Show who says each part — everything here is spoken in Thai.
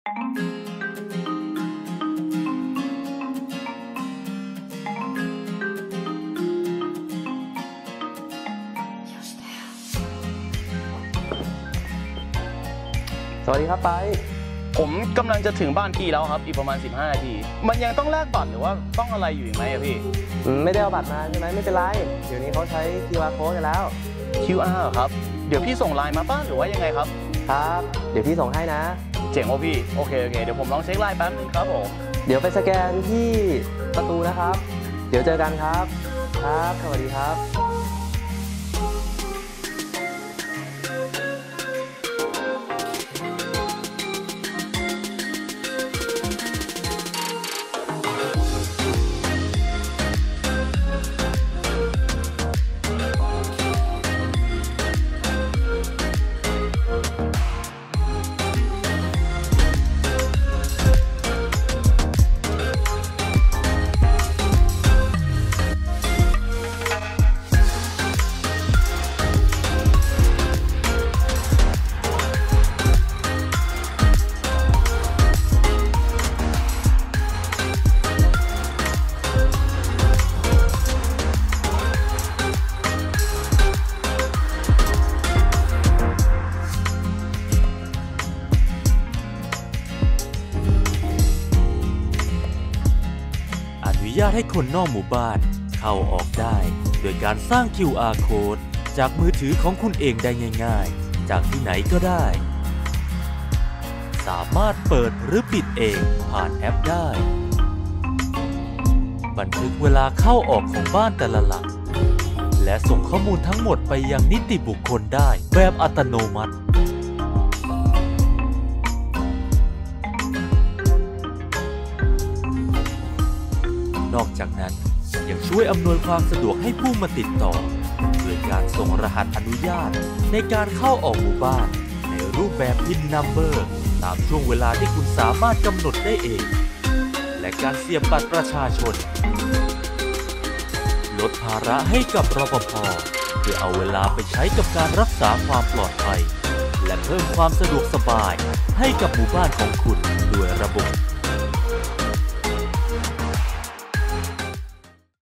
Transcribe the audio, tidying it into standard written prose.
Speaker 1: สวัสดีครับไป
Speaker 2: ผมกำลังจะถึงบ้านพี่แล้วครับอีกประมาณ15 นาทีมันยังต้องแลกบัตรหรือว่าต้องอะไรอยู่ไหมอะพี่
Speaker 1: ไม่ได้เอาบัตรมาใช่ไหมไม่เป็นไรเดี๋ยวนี้เขาใช้ QR code กันแล้ว
Speaker 2: QR ครับเดี๋ยวพี่ส่งไลน์มาป่ะหรือว่ายังไงครับ
Speaker 1: ครับเดี๋ยวพี่ส่งให้นะ
Speaker 2: เจ๋งว่ะพี่โอเคเดี๋ยวผมลองเช็คไลน์แป๊บนึงครับผม
Speaker 1: เดี๋ยวไปสแกนที่ประตูนะครับเดี๋ยวเจอกันครับครับสวัสดีครับ
Speaker 3: อนุญาตให้คนนอกหมู่บ้านเข้าออกได้โดยการสร้าง QR Code จากมือถือของคุณเองได้ง่ายๆจากที่ไหนก็ได้สามารถเปิดหรือปิดเองผ่านแอปได้บันทึกเวลาเข้าออกของบ้านแต่ละหลังและส่งข้อมูลทั้งหมดไปยังนิติบุคคลได้แบบอัตโนมัตินอกจากนั้นยังช่วยอำนวยความสะดวกให้ผู้มาติดต่อโดยการส่งรหัสอนุญาตในการเข้าออกหมู่บ้านในรูปแบบ PIN Number ตามช่วงเวลาที่คุณสามารถกำหนดได้เองและการเสียบบัตรประชาชนลดภาระให้กับรปภ.เพื่อเอาเวลาไปใช้กับการรักษาความปลอดภัยและเพิ่มความสะดวกสบายให้กับหมู่บ้านของคุณด้วยระบบ